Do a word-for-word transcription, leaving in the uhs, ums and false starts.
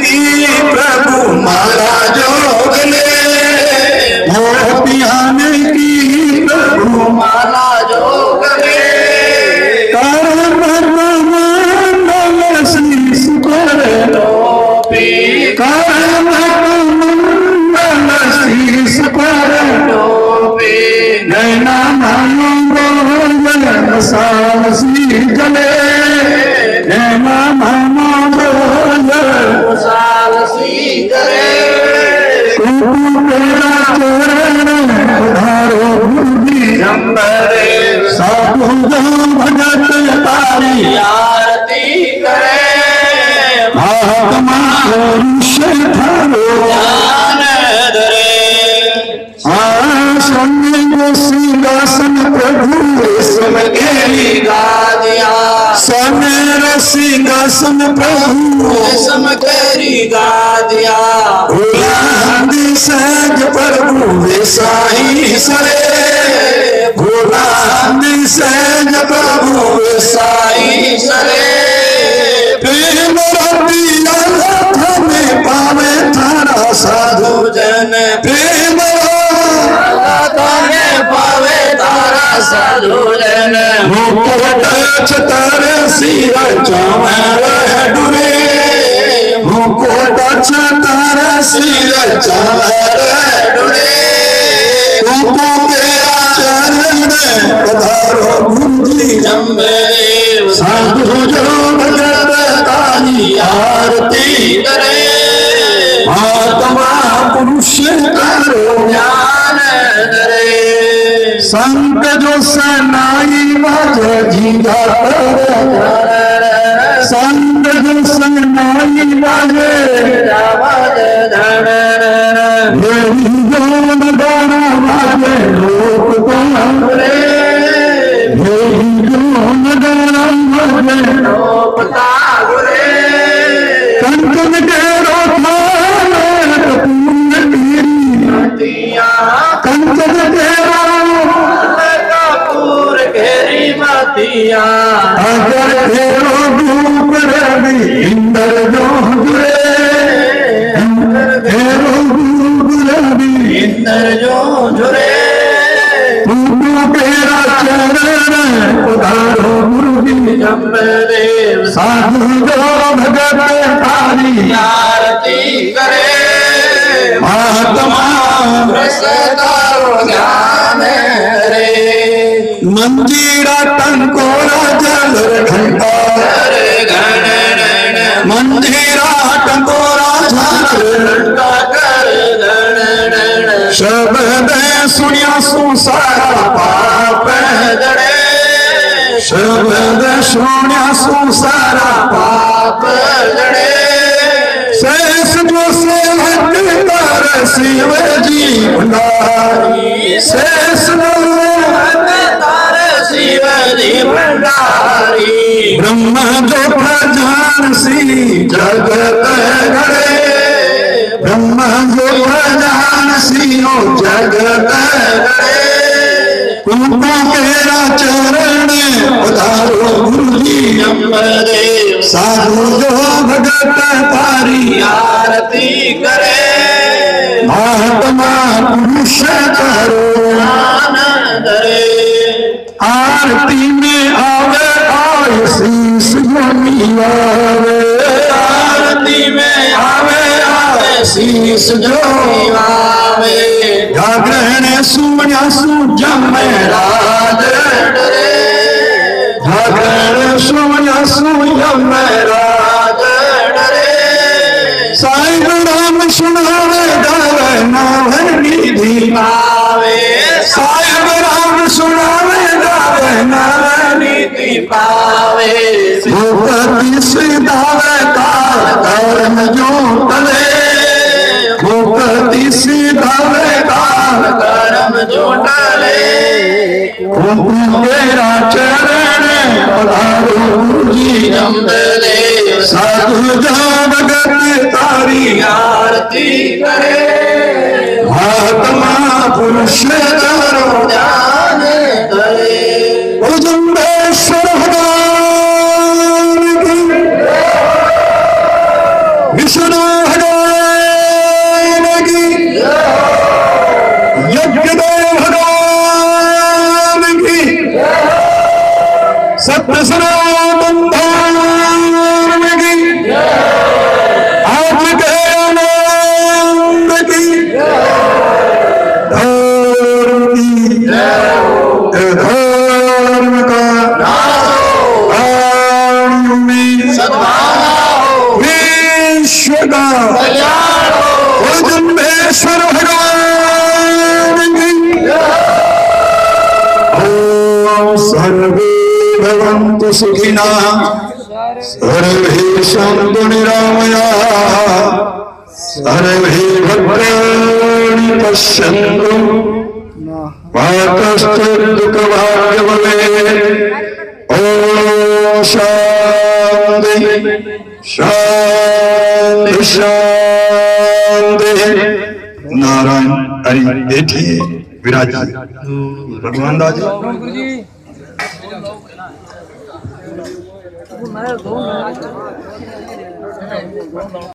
की प्रभु मारा जोग ले, गोपियान की प्रभु मारा जोग ले, कर मंडल शीश पर टोपी, कर मंडल शीश पर टोपी, नैना मानो सासी जले, नैना मानो सासी जले, तेरा चरण उधारो बुद्धि अंबरे, साधु भगत तारी आरती करे, महात्मा पुरुष थारो ज्ञान धरे, सिंहासन प्रभु रेशम घेरी गादिया, सोनेर सिंहासन प्रभु रेशम घेरी गादिया, भोला सहज प्रभु वेसाही सरे, भोला सहज प्रभु वेसाही सरे, प्रेम रतिया में पावे थारा साधु जन, प्रेम पावे तारा साधु जन, मुकुट छतर सिर चमर डुरे, मुकुट छतर सिर चमर डुरे, तुमको तेरा चरण पधारो बुद्धि जम्बे, साधु जो भगत तारी आरती करे, महात्मा पुरुष करो ज्ञान धरे, संत जो सनाई बाजे झींगा करे, संत जो सनाई बाजे मेरी जोन गाना बाजे लोक तारे, मेरी जोन गाना बाजे लोक तारे, कंचन के रोथा कंचन तेरा कपूर घेरी मातिया, अगर तेरो रूप रवि इंद्र जो जुड़े, तेरो रूप रवि इंद्र जो जुड़े, तुमको तेरा चरण उधारो गुरु जम्बदेव, साधु जो भगत तारी आरती करे, महात्मा ज्ञान रे, मंजीरा टंकोरा जल घंटा गण, मंजीरा टंकोरा जल घंटा कर गण, शब्द सुनिया सु सारा पाप जड़े, शब्द सुनिया सु सारा पाप जड़े, शेष जो सेवक कर शिव जी भंडारी, शेष तार शिव जी भंडारी, ब्रह्म जो प्रजान सी जगत गढ़े, ब्रह्म जो प्रजान सी जगत गढ़े, तुमको तेरा चरण उधारो गुरु जी जम्बदेव, साधु जो भगत तारी आरती करे, महात्मा पुरुष करो ज्ञान धरे, आरती में आवे आय शीश जो आवे, आरती में आवे आय शीश जो आवे, जागरण सुमया सु जमे राज डरे, जागरण सुमया सु जमे राज डरे, साईं राम सुनावे गावे नावन निधि पावे, साईं राम सुनावे गावे नावन निधि पावे, भूपति सिधावे काल कर्म जो टले, भूपति सिधावे काल कर्म जो टले, तेरा चरण पधारो गुरु जी जम्बदेव, साधु जो भगत तारी आरती करे, महात्मा पुरुष करो ज्ञान धरे, जम्बेश्वर भगवान की विष्णु सतसरो बंधार की आप के आनंद की धर्म की धर्म का विश्व का जम्बेश्वर भगवान की ओम सर्वे भवन्तु सुखिनः सर्वे सन्तु निरामयाः सर्वे भद्राणि पश्यन्तु मा कश्चित् दुःखभाग् भवेत्। ओम शान्ति शांति शांति। नारायण हरि बैठिए विराजिए भगवान दास जी।